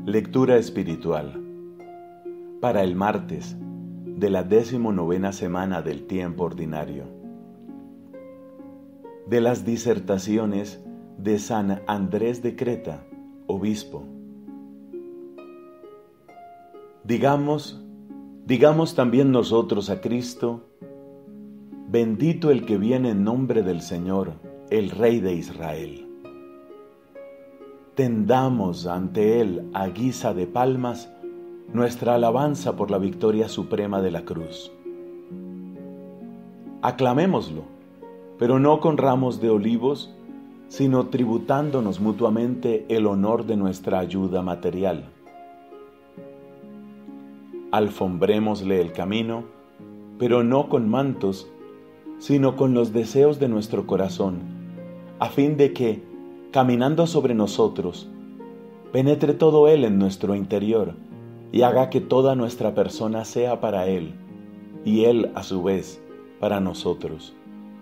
Lectura espiritual para el martes de la 19ª semana del tiempo ordinario. De las disertaciones de San Andrés de Creta, obispo. Digamos también nosotros a Cristo: bendito el que viene en nombre del Señor, el Rey de Israel. Tendamos ante Él, a guisa de palmas, nuestra alabanza por la victoria suprema de la cruz. Aclamémoslo, pero no con ramos de olivos, sino tributándonos mutuamente el honor de nuestra ayuda material. Alfombrémosle el camino, pero no con mantos, sino con los deseos de nuestro corazón, a fin de que, caminando sobre nosotros, penetre todo Él en nuestro interior y haga que toda nuestra persona sea para Él, y Él, a su vez, para nosotros.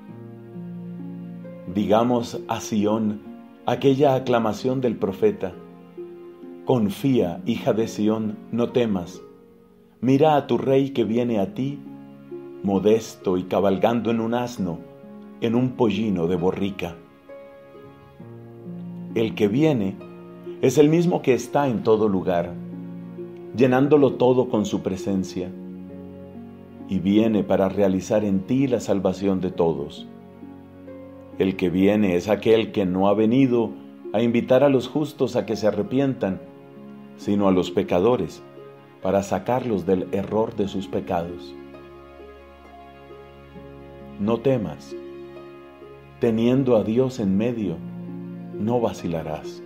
Digamos a Sión aquella aclamación del profeta: confía, hija de Sión, no temas. Mira a tu rey que viene a ti, modesto y cabalgando en un asno, en un pollino de borrica. El que viene es el mismo que está en todo lugar, llenándolo todo con su presencia, y viene para realizar en ti la salvación de todos. El que viene es aquel que no ha venido a invitar a los justos a que se arrepientan, sino a los pecadores, para sacarlos del error de sus pecados. No temas, teniendo a Dios en medio, no vacilarás.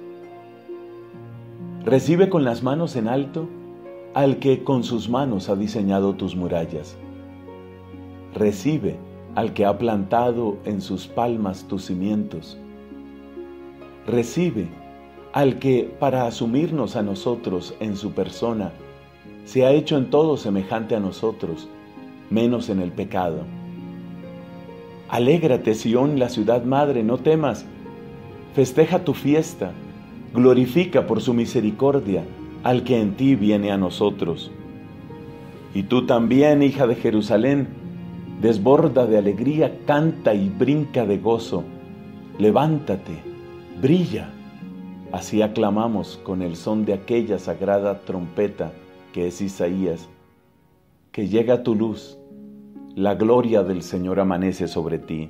Recibe con las manos en alto al que con sus manos ha diseñado tus murallas. Recibe al que ha plantado en sus palmas tus cimientos. Recibe al que, para asumirnos a nosotros en su persona, se ha hecho en todo semejante a nosotros, menos en el pecado. Alégrate, Sión, la ciudad madre, no temas. Festeja tu fiesta, glorifica por su misericordia al que en ti viene a nosotros. Y tú también, hija de Jerusalén, desborda de alegría, canta y brinca de gozo. Levántate, brilla. Así aclamamos con el son de aquella sagrada trompeta que es Isaías, que llega tu luz, la gloria del Señor amanece sobre ti.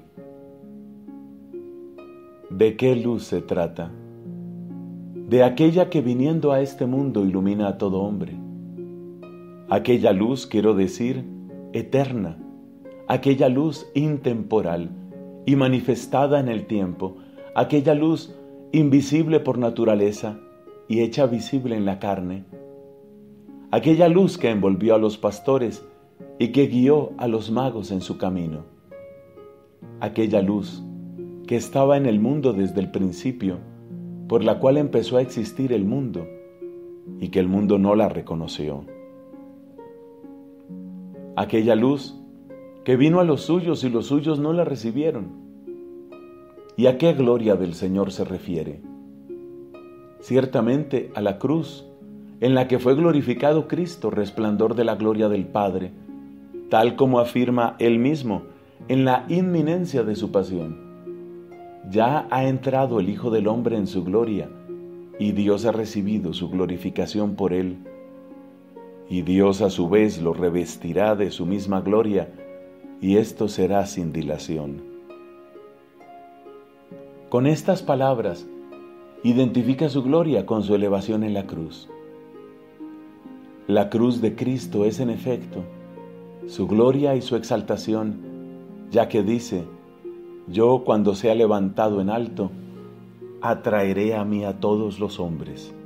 ¿De qué luz se trata? De aquella que viniendo a este mundo ilumina a todo hombre. Aquella luz, quiero decir, eterna, aquella luz intemporal y manifestada en el tiempo, aquella luz invisible por naturaleza y hecha visible en la carne, aquella luz que envolvió a los pastores y que guió a los magos en su camino, aquella luz que estaba en el mundo desde el principio, por la cual empezó a existir el mundo y que el mundo no la reconoció. Aquella luz que vino a los suyos y los suyos no la recibieron. ¿Y a qué gloria del Señor se refiere? Ciertamente a la cruz, en la que fue glorificado Cristo, resplandor de la gloria del Padre, tal como afirma Él mismo en la inminencia de su pasión. Ya ha entrado el Hijo del Hombre en su gloria, y Dios ha recibido su glorificación por Él. Y Dios a su vez lo revestirá de su misma gloria, y esto será sin dilación. Con estas palabras, identifica su gloria con su elevación en la cruz. La cruz de Cristo es en efecto su gloria y su exaltación, ya que dice: yo, cuando sea levantado en alto, atraeré a mí a todos los hombres.